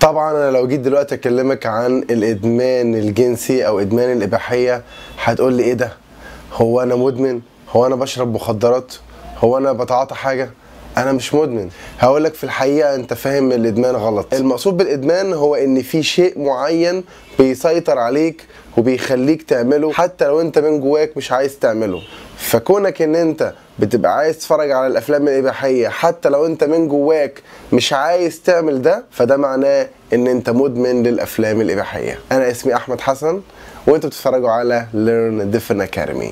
طبعا انا لو جيت دلوقتي اكلمك عن الادمان الجنسي او ادمان الاباحيه هتقول لي ايه ده؟ هو انا مدمن؟ هو انا بشرب مخدرات؟ هو انا بتعاطى حاجه؟ انا مش مدمن. هقولك في الحقيقه انت فاهم الادمان غلط. المقصود بالادمان هو ان في شيء معين بيسيطر عليك وبيخليك تعمله حتى لو انت من جواك مش عايز تعمله. فكونك ان انت بتبقى عايز تتفرج على الافلام الاباحيه حتى لو انت من جواك مش عايز تعمل ده، فده معناه ان انت مدمن للافلام الاباحيه. انا اسمي احمد حسن وانتوا بتتفرجوا على Learn Different Academy.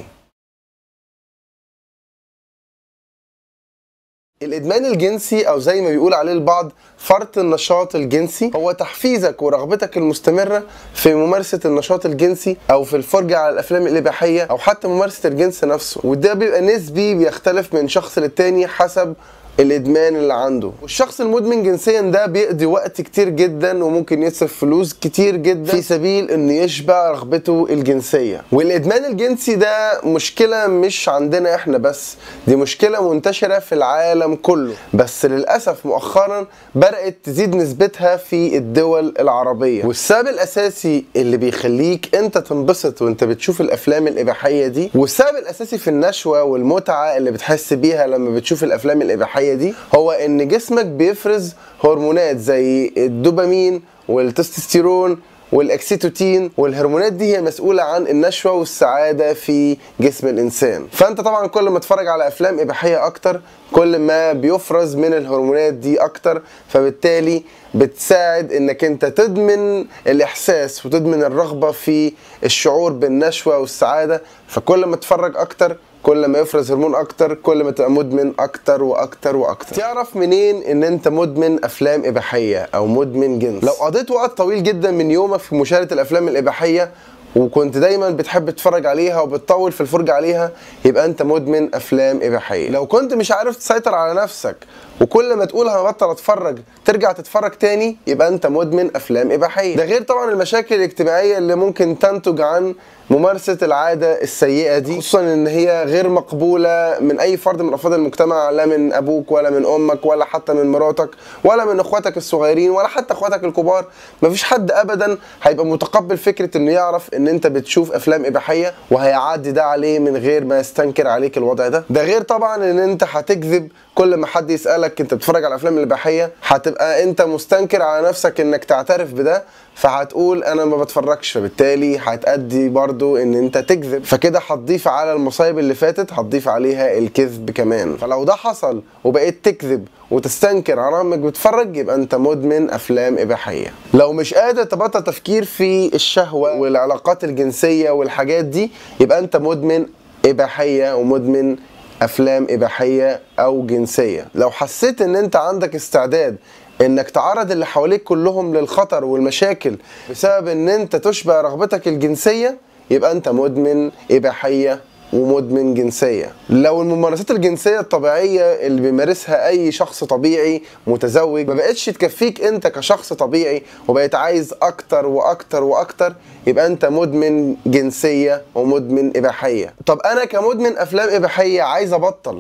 الادمان الجنسي او زي ما بيقول عليه البعض فرط النشاط الجنسي هو تحفيزك ورغبتك المستمره في ممارسه النشاط الجنسي او في الفرجه على الافلام الاباحيه او حتى ممارسه الجنس نفسه، وده بيبقى نسبي بيختلف من شخص للتاني حسب الادمان اللي عنده. والشخص المدمن جنسيا ده بيقضي وقت كتير جدا وممكن يصرف فلوس كتير جدا في سبيل انه يشبع رغبته الجنسيه. والادمان الجنسي ده مشكله مش عندنا احنا بس، دي مشكله منتشره في العالم كله، بس للاسف مؤخرا بدات تزيد نسبتها في الدول العربيه. والسبب الاساسي اللي بيخليك انت تنبسط وانت بتشوف الافلام الاباحيه دي، والسبب الاساسي في النشوه والمتعه اللي بتحس بيها لما بتشوف الافلام الاباحيه دي، هو ان جسمك بيفرز هرمونات زي الدوبامين والتستوستيرون والاكسيتوتين، والهرمونات دي هي مسؤولة عن النشوة والسعادة في جسم الإنسان. فأنت طبعا كل ما تتفرج على أفلام إباحية أكتر كل ما بيفرز من الهرمونات دي أكتر، فبالتالي بتساعد إنك أنت تدمن الإحساس وتدمن الرغبة في الشعور بالنشوة والسعادة. فكل ما تتفرج أكتر كل ما يفرز هرمون اكتر كل ما تبقى مدمن اكتر واكتر واكتر. تعرف منين ان انت مدمن افلام اباحيه او مدمن جنس؟ لو قضيت وقت طويل جدا من يومك في مشاهده الافلام الاباحيه وكنت دايما بتحب تتفرج عليها وبتطول في الفرجه عليها يبقى انت مدمن افلام اباحيه. لو كنت مش عارف تسيطر على نفسك وكل ما تقول هبطل اتفرج ترجع تتفرج تاني يبقى انت مدمن افلام اباحيه. ده غير طبعا المشاكل الاجتماعيه اللي ممكن تنتج عن ممارسه العاده السيئه دي، خصوصا ان هي غير مقبوله من اي فرد من افراد المجتمع، لا من ابوك ولا من امك ولا حتى من مراتك ولا من اخواتك الصغيرين ولا حتى اخواتك الكبار. مفيش حد ابدا هيبقى متقبل فكره انه يعرف ان انت بتشوف افلام اباحيه وهيعدي ده عليه من غير ما يستنكر عليك الوضع ده. ده غير طبعا ان انت هتكذب كل ما حد يسالك انت بتتفرج على الافلام الاباحيه، هتبقى انت مستنكر على نفسك انك تعترف بده، فهتقول انا ما بتفرجش، فبالتالي هتأدي برضو ان انت تكذب، فكده هتضيف على المصايب اللي فاتت هتضيف عليها الكذب كمان. فلو ده حصل وبقيت تكذب وتستنكر على انك بتتفرج يبقى انت مدمن افلام اباحيه. لو مش قادر تبطل تفكير في الشهوه والعلاقات الجنسيه والحاجات دي يبقى انت مدمن اباحيه ومدمن افلام اباحيه او جنسيه. لو حسيت ان انت عندك استعداد انك تعرض اللي حواليك كلهم للخطر والمشاكل بسبب ان انت تشبع رغبتك الجنسيه يبقى انت مدمن اباحيه ومدمن جنسيه. لو الممارسات الجنسيه الطبيعيه اللي بيمارسها اي شخص طبيعي متزوج ما بقتش تكفيك انت كشخص طبيعي وبقيت عايز اكتر واكتر واكتر يبقى انت مدمن جنسيه ومدمن اباحيه. طب انا كمدمن افلام اباحيه عايز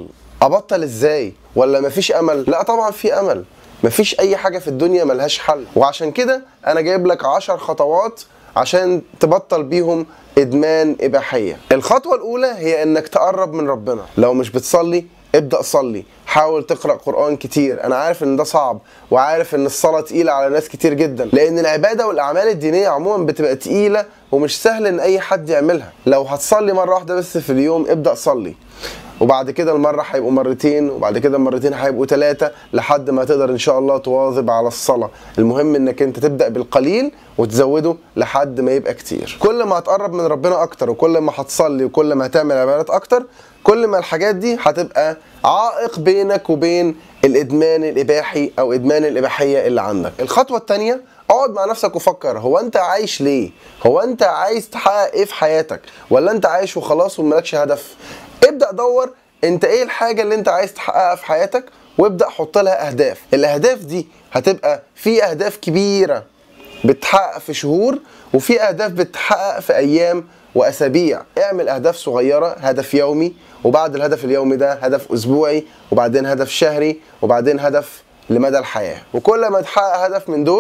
ابطل ازاي؟ ولا مفيش امل؟ لا طبعا في امل، مفيش اي حاجه في الدنيا ملهاش حل. وعشان كده انا جايب لك 10 خطوات عشان تبطل بيهم ادمان اباحيه. الخطوه الاولى هي انك تقرب من ربنا. لو مش بتصلي ابدا صلي، حاول تقرا قران كتير. انا عارف ان ده صعب وعارف ان الصلاه تقيله على ناس كتير جدا، لان العباده والاعمال الدينيه عموما بتبقى تقيله ومش سهل ان اي حد يعملها. لو هتصلي مره واحده بس في اليوم ابدا صلي، وبعد كده المرة هيبقوا مرتين، وبعد كده المرتين هيبقوا 3 لحد ما تقدر ان شاء الله تواظب على الصلاة. المهم انك انت تبدأ بالقليل وتزوده لحد ما يبقى كتير. كل ما هتقرب من ربنا اكتر وكل ما هتصلي وكل ما هتعمل عبادات اكتر كل ما الحاجات دي هتبقى عائق بينك وبين الادمان الاباحي او ادمان الاباحية اللي عندك. الخطوة الثانية اقعد مع نفسك وفكر، هو انت عايش ليه؟ هو انت عايز تحقق ايه في حياتك؟ ولا انت عايش وخلاص ومالكش هدف؟ ابدأ دور انت ايه الحاجة اللي انت عايز تحققها في حياتك وابدأ حط لها اهداف. الاهداف دي هتبقى في اهداف كبيرة بتحقق في شهور وفي اهداف بتحقق في ايام واسابيع. اعمل اهداف صغيرة، هدف يومي، وبعد الهدف اليومي ده هدف اسبوعي، وبعدين هدف شهري، وبعدين هدف لمدى الحياة. وكل ما تحقق هدف من دول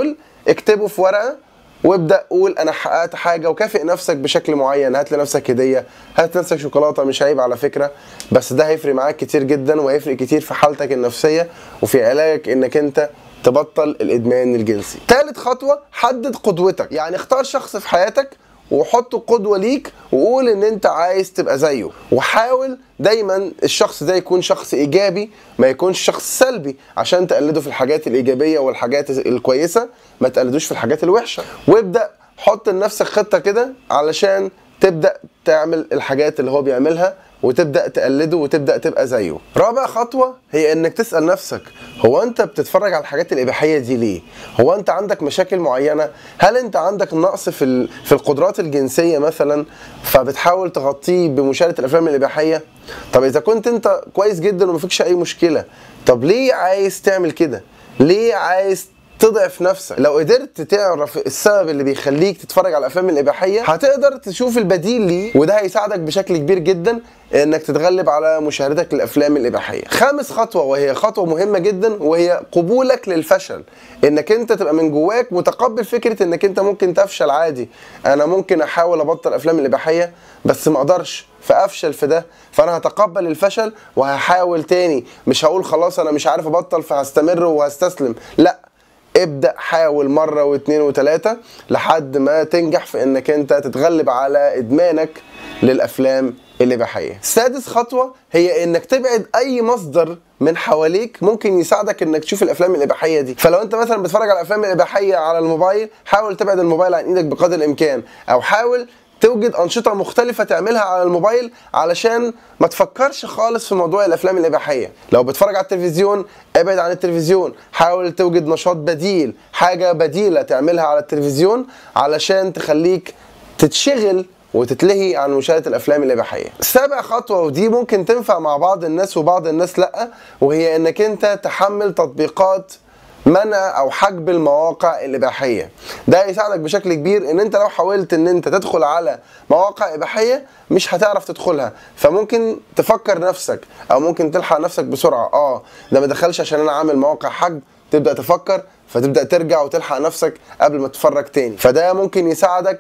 اكتبه في ورقه وابدا قول انا حققت حاجه، وكافئ نفسك بشكل معين. هات لنفسك هديه، هات لنفسك شوكولاته، مش عيب على فكره، بس ده هيفرق معاك كتير جدا، وهيفرق كتير في حالتك النفسيه وفي علاجك انك انت تبطل الادمان الجنسي. ثالث خطوه، حدد قدوتك. يعني اختار شخص في حياتك وحطه قدوه ليك، وقول ان انت عايز تبقى زيه، وحاول دايما الشخص ده يكون شخص ايجابي، ما يكونش شخص سلبي، عشان تقلده في الحاجات الايجابيه والحاجات الكويسه، ما تقلدوش في الحاجات الوحشه. وابدا حط لنفسك خطه كده علشان تبدا تعمل الحاجات اللي هو بيعملها، وتبدا تقلده وتبدا تبقى زيه. رابع خطوه هي انك تسال نفسك، هو انت بتتفرج على الحاجات الاباحيه دي ليه؟ هو انت عندك مشاكل معينه؟ هل انت عندك نقص في القدرات الجنسيه مثلا، فبتحاول تغطيه بمشاهده الافلام الاباحيه؟ طب اذا كنت انت كويس جدا ومفيكش اي مشكله، طب ليه عايز تعمل كده؟ ليه عايز تضعف نفسك؟ لو قدرت تعرف السبب اللي بيخليك تتفرج على الافلام الاباحيه، هتقدر تشوف البديل ليه، وده هيساعدك بشكل كبير جدا انك تتغلب على مشاهدتك للافلام الاباحيه. خامس خطوه، وهي خطوه مهمه جدا، وهي قبولك للفشل. انك انت تبقى من جواك متقبل فكره انك انت ممكن تفشل عادي. انا ممكن احاول ابطل الافلام الاباحيه بس ما اقدرش، فافشل في ده، فانا هتقبل الفشل وهحاول تاني. مش هقول خلاص انا مش عارف ابطل فهستمر وهستسلم، لا، ابدأ حاول مرة واثنين وثلاثة لحد ما تنجح في انك انت تتغلب على ادمانك للافلام الاباحية. سادس خطوة هي انك تبعد اي مصدر من حواليك ممكن يساعدك انك تشوف الافلام الاباحيه دي. فلو انت مثلا بتتفرج على الافلام الاباحيه على الموبايل، حاول تبعد الموبايل عن ايدك بقدر الامكان، او حاول توجد أنشطة مختلفة تعملها على الموبايل علشان ما تفكرش خالص في موضوع الأفلام الإباحية. لو بتتفرج على التلفزيون، ابعد عن التلفزيون، حاول توجد نشاط بديل، حاجة بديلة تعملها على التلفزيون علشان تخليك تتشغل وتتلهي عن مشاهدة الأفلام الإباحية. سابع خطوة، ودي ممكن تنفع مع بعض الناس وبعض الناس لأ، وهي إنك أنت تحمل تطبيقات منع او حجب المواقع الاباحيه. ده هيساعدك بشكل كبير ان انت لو حاولت ان انت تدخل على مواقع اباحيه مش هتعرف تدخلها، فممكن تفكر نفسك او ممكن تلحق نفسك بسرعه، ده ما دخلش عشان انا عامل مواقع حجب، تبدا تفكر فتبدا ترجع وتلحق نفسك قبل ما تتفرج تاني. فده ممكن يساعدك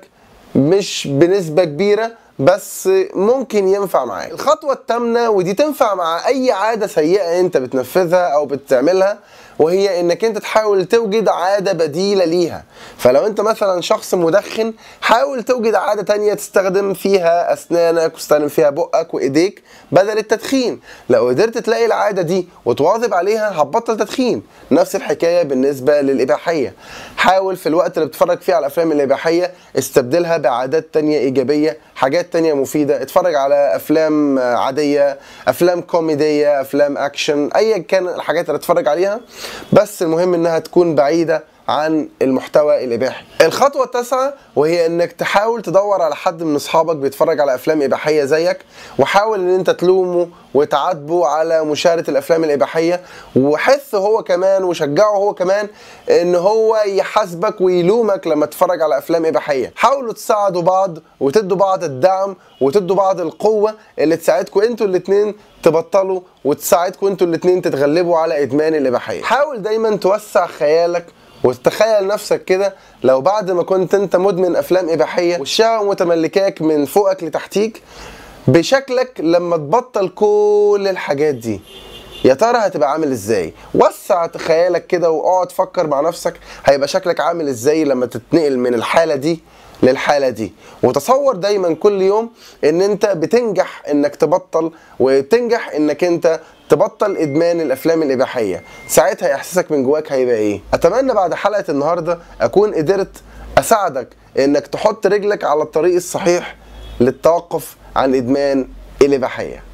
مش بنسبه كبيره بس ممكن ينفع معاك. الخطوه الثامنه، ودي تنفع مع اي عاده سيئه انت بتنفذها او بتعملها، وهي انك انت تحاول توجد عادة بديلة ليها. فلو انت مثلا شخص مدخن، حاول توجد عادة تانية تستخدم فيها اسنانك وتستخدم فيها بقك وايديك بدل التدخين. لو قدرت تلاقي العادة دي وتواظب عليها هتبطل تدخين. نفس الحكاية بالنسبة للإباحية. حاول في الوقت اللي بتتفرج فيه على الافلام الإباحية استبدلها بعادات تانية ايجابية، حاجات تانية مفيدة. اتفرج على افلام عادية، افلام كوميدية، افلام اكشن، ايا كان الحاجات اللي اتفرج عليها، بس المهم انها تكون بعيدة عن المحتوى الاباحي. الخطوة التاسعة، وهي انك تحاول تدور على حد من اصحابك بيتفرج على افلام اباحية زيك، وحاول ان انت تلومه وتعاتبه على مشاهدة الافلام الاباحية، وحثه هو كمان وشجعه هو كمان ان هو يحاسبك ويلومك لما تتفرج على افلام اباحية. حاولوا تساعدوا بعض وتدوا بعض الدعم وتدوا بعض القوة اللي تساعدكم انتوا الاتنين تبطلوا، وتساعدكم انتوا الاتنين تتغلبوا على ادمان الاباحية. حاول دايما توسع خيالك وتتخيل نفسك كده لو بعد ما كنت انت مدمن افلام اباحيه والشهوه متملكاك من فوقك لتحتيك، بشكلك لما تبطل كل الحاجات دي، يا ترى هتبقى عامل ازاي؟ وسع خيالك كده واقعد فكر مع نفسك هيبقى شكلك عامل ازاي لما تتنقل من الحاله دي للحالة دي. وتصور دايما كل يوم ان انت بتنجح انك تبطل، وبتنجح انك انت تبطل ادمان الافلام الاباحية. ساعتها احساسك من جواك هيبقى ايه؟ اتمنى بعد حلقة النهاردة اكون قدرت اساعدك انك تحط رجلك على الطريق الصحيح للتوقف عن ادمان الاباحية.